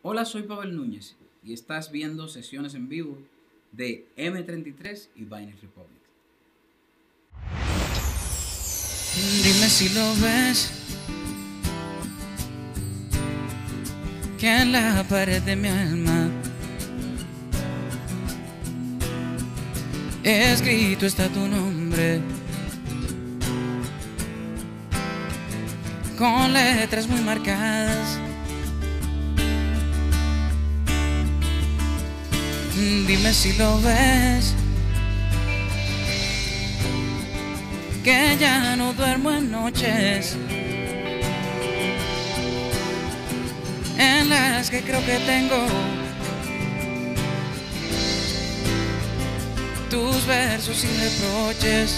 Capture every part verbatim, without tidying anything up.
Hola, soy Pavel Núñez y estás viendo sesiones en vivo de eme treinta y tres y Vinyl Republic. Dime si lo ves, que en la pared de mi alma escrito está tu nombre, con letras muy marcadas. Dime si lo ves, que ya no duermo en noches en las que creo que tengo tus versos y reproches.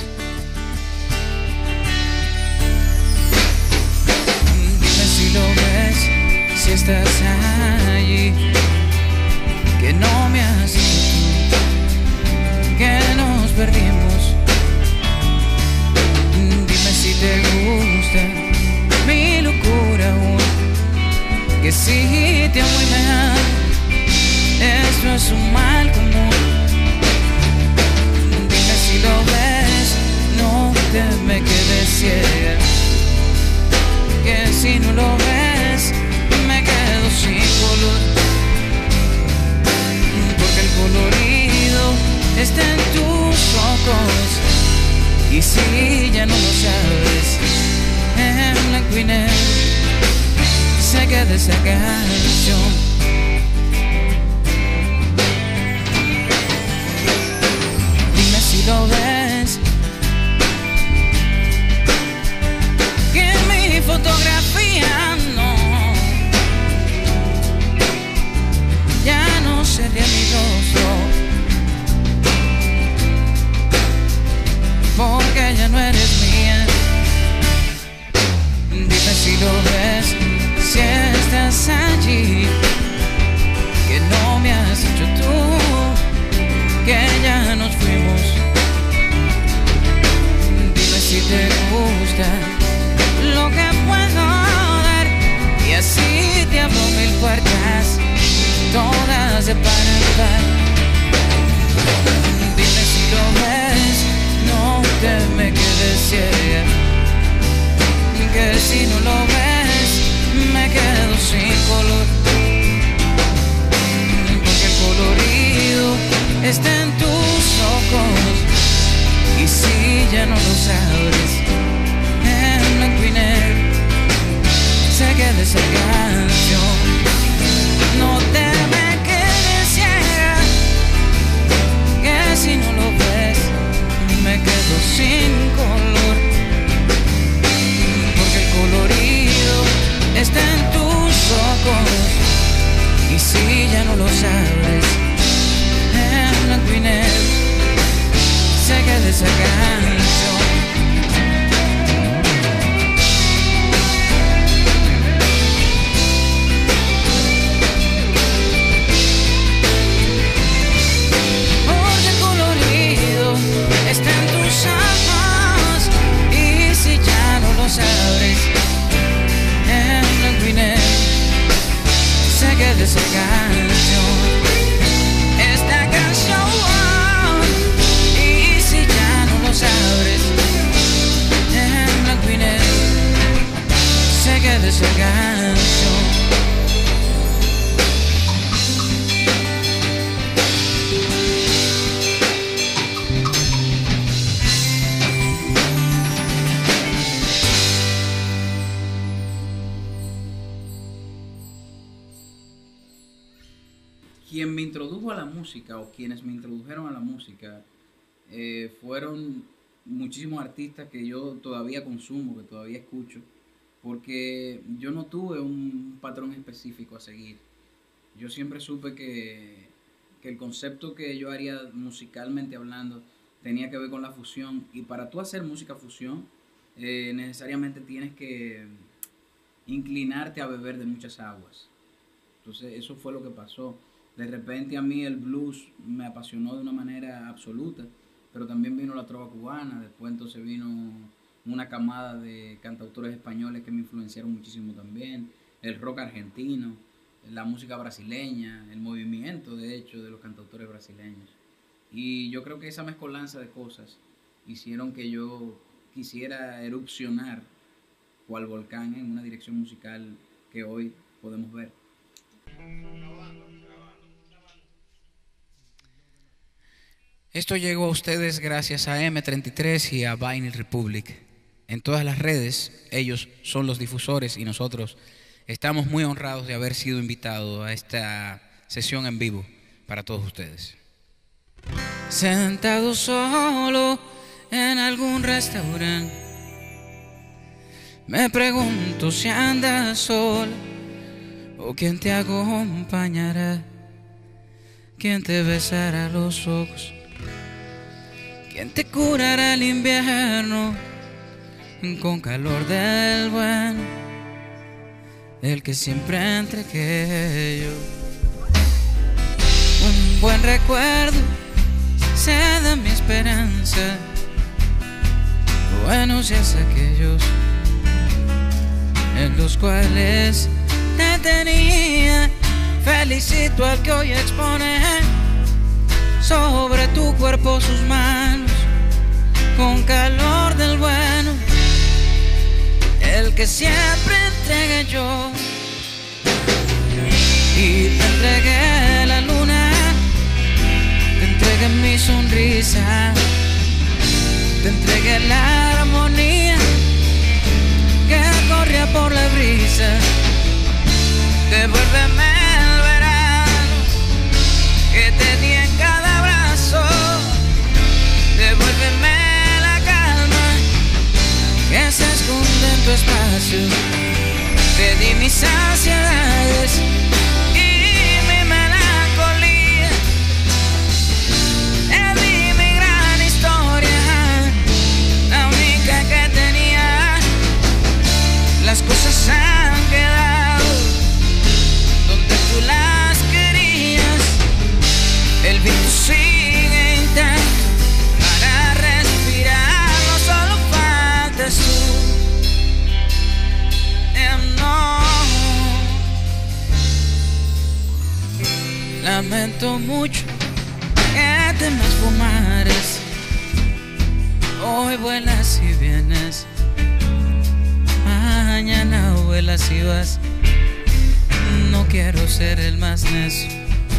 Dime si lo ves, si estás allí, que no me has dicho tú, que nos perdimos. Dime si te gusta mi locura aún, que si te amo y me amo, esto es un mal común. Dime si lo ves, no te me quedes ciega, que si no lo ves, me quedo sin color. Porque el colorido está en tus ojos, y si ya no lo sabes, en blanco y negro se queda esa canción. Dime si lo ves, que mi fotografía no, ya no sería mi rostro, porque ya no eres mía. Dime si lo ves, si estás allí, que no me has dicho tú, que ya nos fuimos. Dime si te gusta lo que puedo dar, y así te abro mil puertas, todas de par en par. Dime si lo ves, no te me quedes ciega, que si no lo ves, me quedo sin color. Porque el colorido está en tus ojos, y si ya no lo sabes, en blanco y negro se queda esa canción. No te me quedes ciega, que si no lo ves, me quedo sin color. Porque el colorido está en tus ojos, y si ya no lo sabes, en blanco y negro se queda esa canción. Porque el colorido está en tus ojos, y si ya no lo sabes, en blanco y negro se queda esa canción. Esta canción, y si ya no lo sabes, en blanco y negro se queda esa canción. Quien me introdujo a la música, o quienes me introdujeron a la música, eh, fueron muchísimos artistas que yo todavía consumo, que todavía escucho, porque yo no tuve un patrón específico a seguir. Yo siempre supe que, que el concepto que yo haría musicalmente hablando tenía que ver con la fusión, y para tú hacer música fusión, eh, necesariamente tienes que inclinarte a beber de muchas aguas. Entonces eso fue lo que pasó. De repente a mí el blues me apasionó de una manera absoluta, pero también vino la trova cubana, después entonces vino una camada de cantautores españoles que me influenciaron muchísimo también, el rock argentino, la música brasileña, el movimiento de hecho de los cantautores brasileños. Y yo creo que esa mezcolanza de cosas hicieron que yo quisiera erupcionar cual volcán en una dirección musical que hoy podemos ver. Esto llegó a ustedes gracias a eme treinta y tres y a Vinyl Republic. En todas las redes, ellos son los difusores y nosotros estamos muy honrados de haber sido invitados a esta sesión en vivo para todos ustedes. Sentado solo en algún restaurante, me pregunto si andas sola o quién te acompañará, quién te besará los ojos, quién te curará el invierno con calor del bueno, el que siempre entregué yo. Un buen recuerdo se da mi esperanza, buenos días aquellos en los cuales te tenía. Felicito al que hoy expone sobre tu cuerpo sus manos con calor del bueno, el que siempre entregué yo. Y te entregué la luna, te entregué mi sonrisa, te entregué la armonía que corría por la brisa. Devuélveme el verano que te di en cada abrazo, devuélveme la calma que se esconde en tu espacio. Te di mis ansiedades y mi melancolía, te di mi gran historia, la única que tenía. Las cosas han quedado donde tú las querías, el viento sigue intacto para respirar, no solo faltas tú. No. Lamento mucho que te me esfumares, hoy vuelas y vienes, mañana vuelas y vas. No quiero ser el más necio,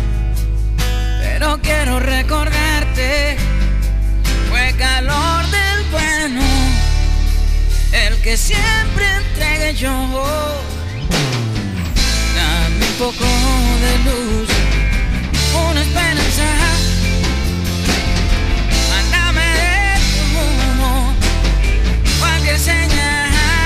pero quiero recordarte, fue calor del bueno, el que siempre entregué yo. Dame un poco de luz, una esperanza, mándame de tu humo cualquier señal.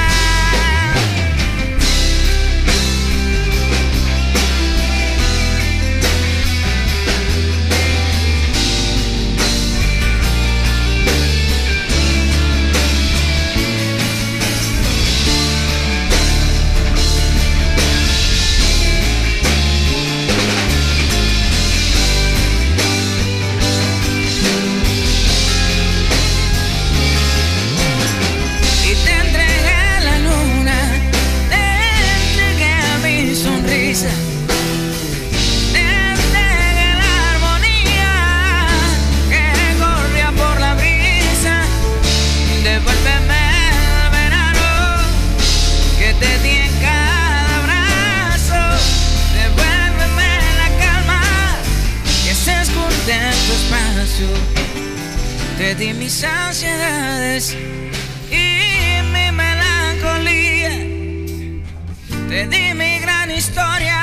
Te di mis ansiedades y mi melancolía, te di mi gran historia,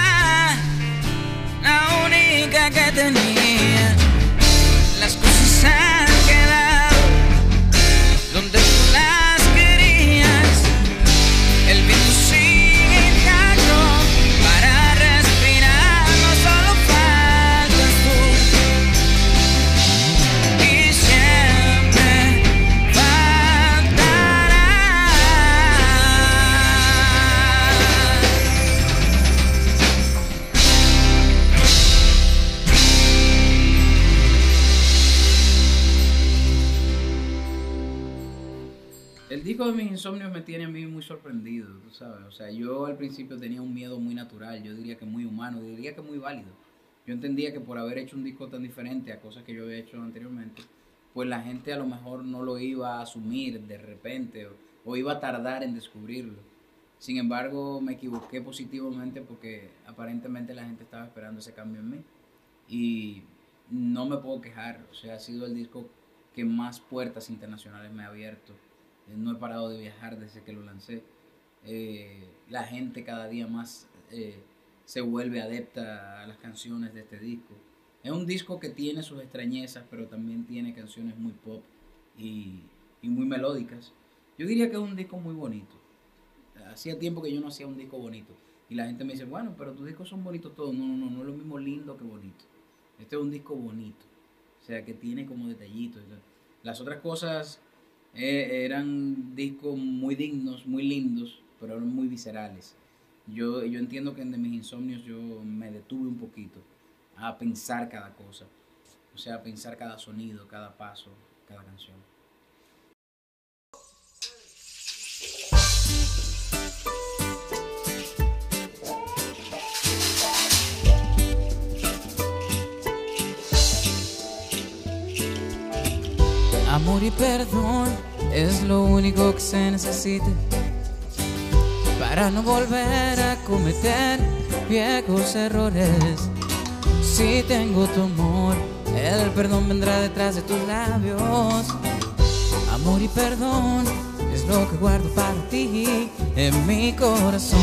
la única que tenía. Las cosas han quedado donde tú las querías, el viento sigue intacto para respirar, no solo faltas tú. disco de mis insomnios me tiene a mí muy sorprendido, tú sabes. O sea, yo al principio tenía un miedo muy natural, yo diría que muy humano, diría que muy válido. Yo entendía que por haber hecho un disco tan diferente a cosas que yo había hecho anteriormente, pues la gente a lo mejor no lo iba a asumir de repente o, o iba a tardar en descubrirlo. Sin embargo, me equivoqué positivamente porque aparentemente la gente estaba esperando ese cambio en mí. Y no me puedo quejar, o sea, ha sido el disco que más puertas internacionales me ha abierto. Eh, no he parado de viajar desde que lo lancé. Eh, la gente cada día más eh, se vuelve adepta a las canciones de este disco. Es un disco que tiene sus extrañezas, pero también tiene canciones muy pop y, y muy melódicas. Yo diría que es un disco muy bonito. Hacía tiempo que yo no hacía un disco bonito. Y la gente me dice, bueno, pero tus discos son bonitos todos. No, no, no, no es lo mismo lindo que bonito. Este es un disco bonito. O sea, que tiene como detallitos. Las otras cosas eh, eran discos muy dignos, muy lindos, pero eran muy viscerales. Yo, yo entiendo que en de mis insomnios yo me detuve un poquito a pensar cada cosa. O sea, a pensar cada sonido, cada paso, cada canción. Amor y perdón es lo único que se necesita para no volver a cometer viejos errores. Si tengo tu amor, el perdón vendrá detrás de tus labios. Amor y perdón es lo que guardo para ti en mi corazón.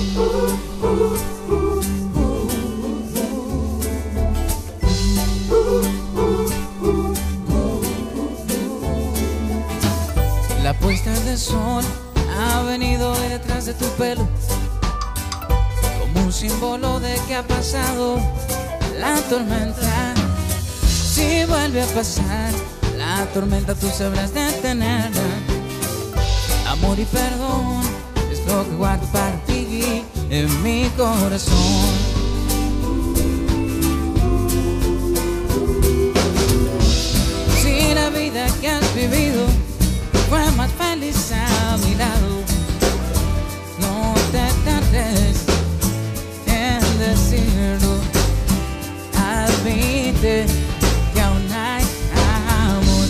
La puesta del sol ha venido detrás de tu pelo, como un símbolo de que ha pasado la tormenta. Si vuelve a pasar la tormenta, tú sabrás detenerla. Amor y perdón es lo que guardo para ti en mi corazón. Si la vida que has vivido fue más feliz a mi lado, no te tardes en decirlo. Admite que aún hay amor.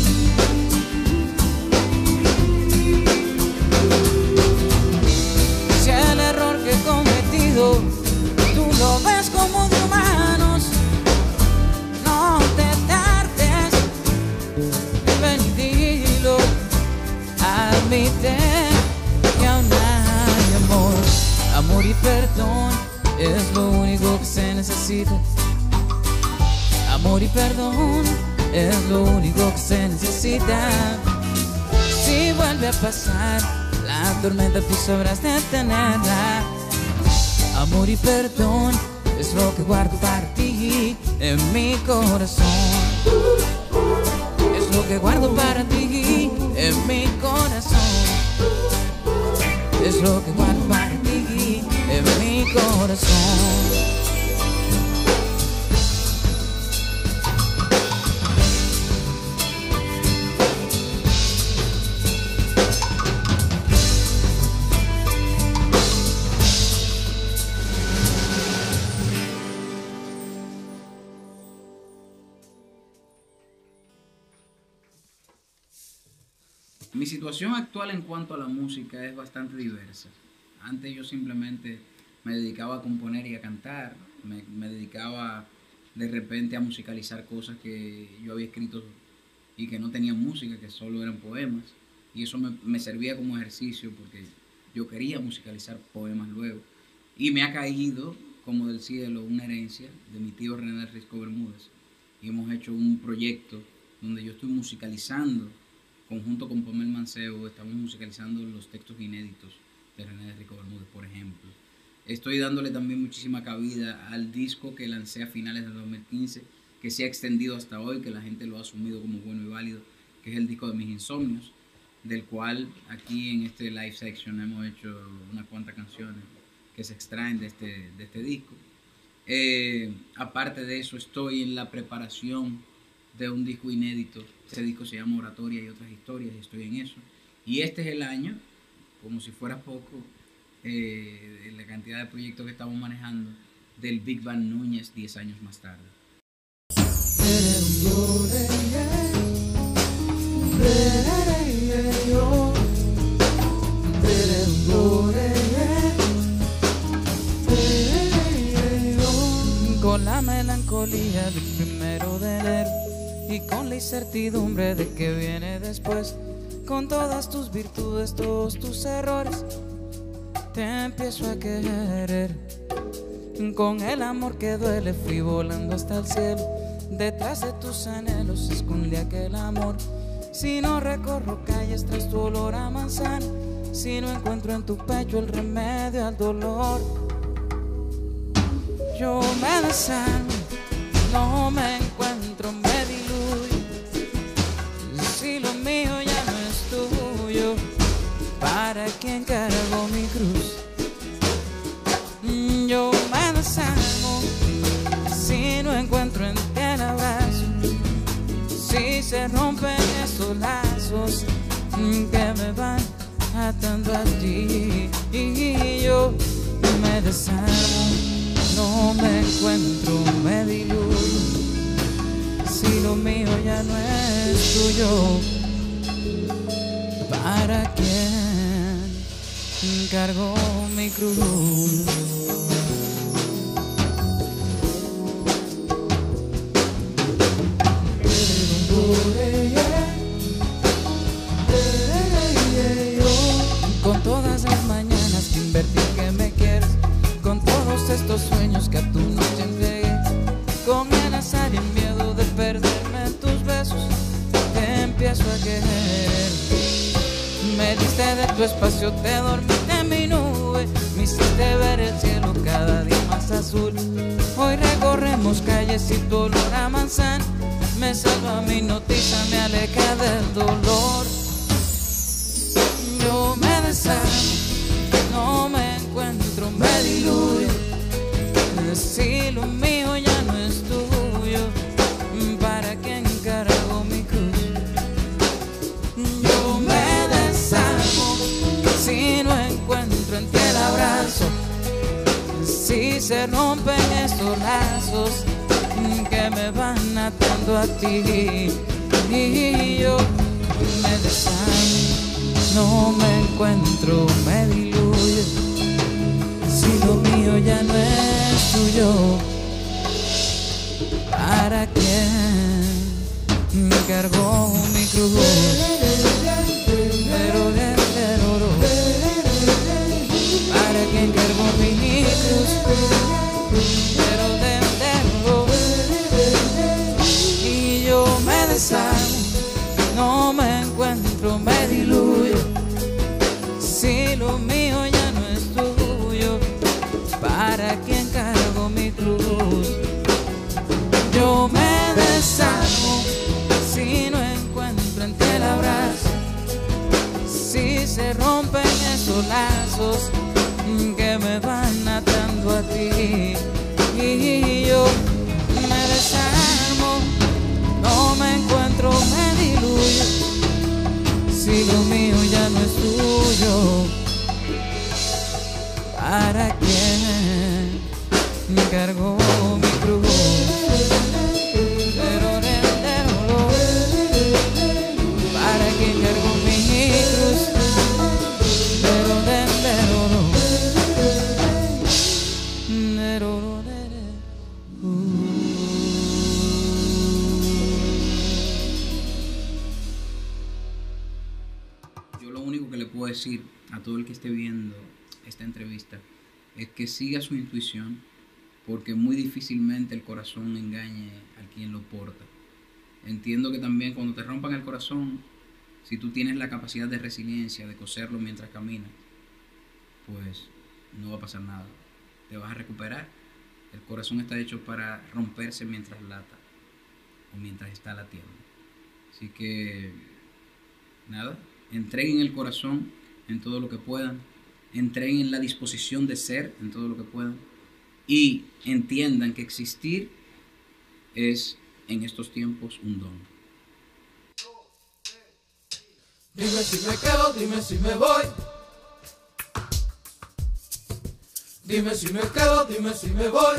Si el error que he cometido tú lo ves como de humanos, no te tardes, ven y dilo. Admite que aún hay amor. Amor y perdón es lo único que se necesita. Amor y perdón es lo único que se necesita. Si vuelve a pasar la tormenta, tú sabrás detenerla. Amor y perdón es lo que guardo para ti en mi corazón. Es lo que guardo para ti en mi corazón. Es lo que guardo para ti en mi corazón. Mi situación actual en cuanto a la música es bastante diversa. Antes yo simplemente me dedicaba a componer y a cantar, me, me dedicaba de repente a musicalizar cosas que yo había escrito y que no tenían música, que solo eran poemas, y eso me, me servía como ejercicio porque yo quería musicalizar poemas luego. Y me ha caído, como del cielo, una herencia de mi tío René Risco Bermúdez, y hemos hecho un proyecto donde yo estoy musicalizando conjunto con Pomel Mancebo. Estamos musicalizando los textos inéditos de René Rico Bermúdez, por ejemplo. Estoy dándole también muchísima cabida al disco que lancé a finales de dos mil quince, que se ha extendido hasta hoy, que la gente lo ha asumido como bueno y válido, que es el disco de mis insomnios, del cual aquí en este live section hemos hecho unas cuantas canciones que se extraen de este, de este disco. Eh, aparte de eso, estoy en la preparación de un disco inédito. Ese disco se llama Oratoria y otras historias, y estoy en eso. Y este es el año, como si fuera poco, eh, la cantidad de proyectos que estamos manejando del Big Band Núñez diez años más tarde. Con la melancolía del primero de enero y con la incertidumbre de que viene después, con todas tus virtudes, todos tus errores, te empiezo a querer. Con el amor que duele fui volando hasta el cielo, detrás de tus anhelos se esconde aquel amor. Si no recorro calles tras tu olor a manzana, si no encuentro en tu pecho el remedio al dolor, yo me desarmo, no me encuentro, me diluyo. Si lo mío ya no es tuyo, ¿para quién cargo mi cruz? Yo me desarmo si no encuentro en ti el abrazo, si se rompen esos lazos que me van atando a ti. Y yo me desarmo, no me encuentro, me diluyo. Si lo mío ya no es tuyo, ¿para quién cargo mi cruz? Con todas las mañanas que invertí que me quieres, con todos estos sueños que a tu noche entregué, con el azar y el miedo de perderme en tus besos, te empiezo a querer. Me diste de tu espacio, te dormiste en mi nube, me hiciste ver el cielo cada día más azul. Hoy recorremos calles y tu olor a manzana me salva mi noticia, me aleja del dolor. Yo me desarmo, no me encuentro, me diluyo. Si lo mío ya no es tuyo, ¿para quién cargo mi cruz? Yo me desarmo si no encuentro en ti el abrazo, si se rompen esos lazos que me van atando a ti. Y yo me desarmo, no me encuentro, me diluyo. Si lo mío ya no es tuyo, ¿para quién me cargó mi cruz? Pero, pero, ¿para quién cargó mi cruz? Pero, y yo me desarmo, no me encuentro, me diluyo. Si lo mío ya no es tuyo, ¿para quién cargo mi cruz? Yo me desarmo si no encuentro en ti el abrazo, si se rompen esos lazos que me van atando a ti. Y yo me desarmo, no me encuentro, me diluyo. Si lo mío ya no es tuyo, ¿para quién me cargó mi cruz? ¿Para quién cargó mi cruz? Yo lo único que le puedo decir a todo el que esté viendo esta entrevista es que siga su intuición, porque muy difícilmente el corazón engañe a quien lo porta. Entiendo que también cuando te rompan el corazón, si tú tienes la capacidad de resiliencia, de coserlo mientras caminas, pues no va a pasar nada. Te vas a recuperar. El corazón está hecho para romperse mientras lata o mientras está latiendo. Así que, nada, entreguen el corazón en todo lo que puedan, entreguen la disposición de ser en todo lo que puedan y entiendan que existir es en estos tiempos un don. Dime si me quedo, dime si me voy. Dime si me quedo, dime si me voy.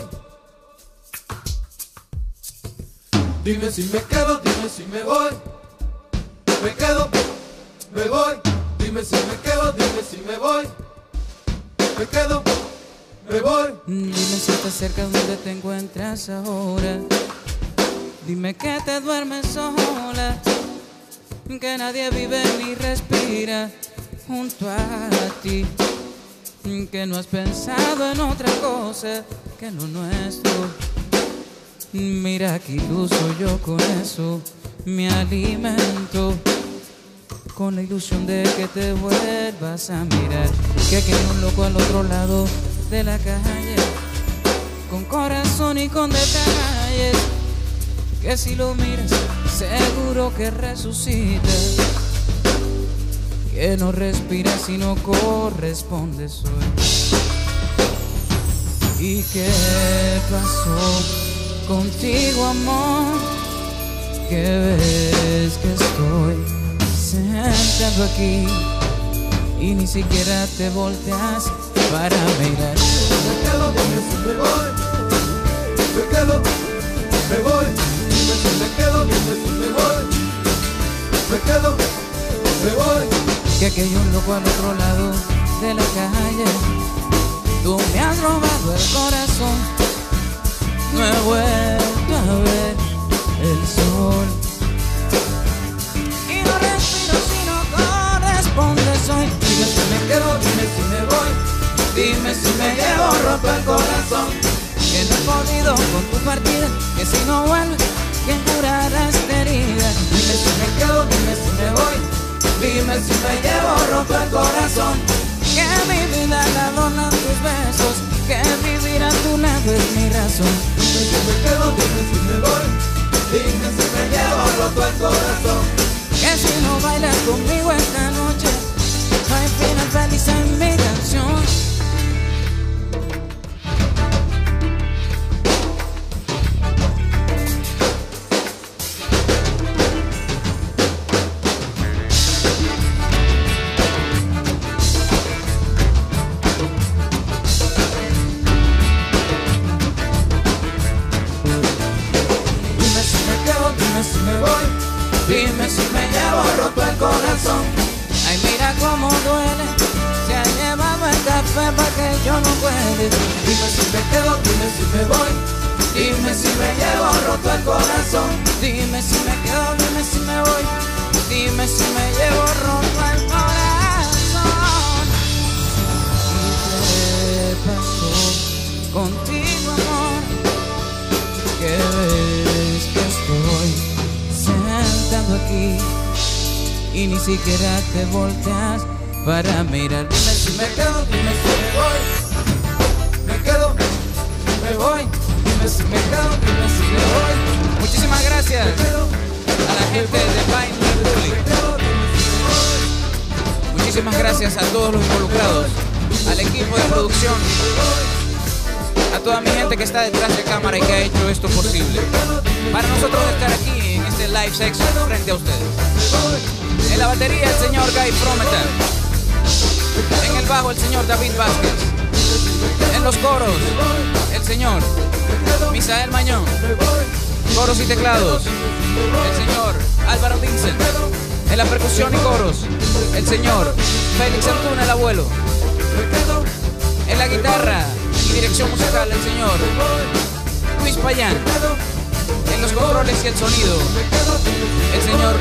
Dime si me quedo, dime si me voy. Me quedo, me voy. Dime si me quedo, dime si me voy. Me quedo, me voy. Dime si estás cerca donde te encuentras ahora. Dime que te duermes sola, que nadie vive ni respira junto a ti, que no has pensado en otra cosa que lo nuestro. Mira que iluso yo con eso, me alimento con la ilusión de que te vuelvas a mirar, que aquí hay un loco al otro lado de la calle, con corazón y con detalles, que si lo miras seguro que resucita, que no respiras y no correspondes hoy. ¿Y qué pasó contigo, amor? Que ves que estoy sentado aquí y ni siquiera te volteas para mirar. Me quedo, dime si me voy. Me quedo, me voy. Dime si me quedo, dime si me voy. Me quedo, me voy. Que aquí hay un loco al otro lado de la calle. Tú me has robado el corazón. No he vuelto a ver el sol. Y no respiro si no correspondes hoy. Dime si me quedo, dime si me voy. Dime si me llevo roto el corazón. Que no he podido con tu partida, que si no vuelves, ¿quién curará esta herida? Dime si me quedo, dime si me voy. Dime si me llevo roto el corazón. Que mi vida la adornan tus besos, que vivir a tu lado es mi razón. Dime si me quedo, dime si me voy. Dime si me llevo roto el corazón. Que si no bailas conmigo esta noche, no hay final feliz en mi canción. Dime si me llevo roto el corazón. Ay, mira cómo duele, se ha llevado el café para que yo no pueda. Dime si me quedo, dime si me voy. Dime si me llevo roto el corazón. Dime si me quedo, dime si me voy. Dime si me llevo roto el corazón. ¿Y qué pasó contigo, amor? Que ves que estoy sentado aquí y ni siquiera te volteas para mirar. Dime si me quedo, dime si me voy. Me quedo, me voy. Dime si me quedo, dime si me voy. Muchísimas gracias Me quedo, a la gente de Vine me Public. quedo, dime si me voy. Muchísimas gracias a todos los involucrados, al equipo de producción, a toda mi gente que está detrás de cámara y que ha hecho esto posible. Para nosotros estar aquí en este live sex frente a ustedes. En la batería el señor Guy Frometa. En el bajo el señor David Vázquez. En los coros el señor Misael Mañón. Coros y teclados el señor Álvaro Vincent. En la percusión y coros el señor Félix Antuna, el abuelo. En la guitarra y dirección musical el señor Luis Payán. En los controles y el sonido el señor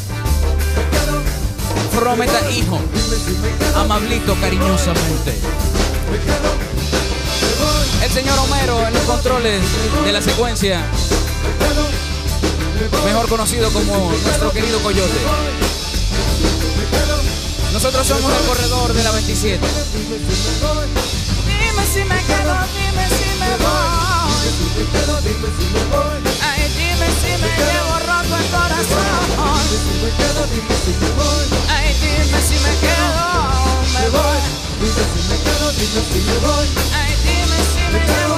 Frometa hijo, amablito cariñosamente. El señor Homero en los controles de la secuencia, mejor conocido como nuestro querido Coyote. Nosotros somos el corredor de la veintisiete. Dime si me quedo, dime si me voy. Ay, dime si me llevo roto el corazón. Ay, dime si me quedo, me voy. Ay, dime si me llevo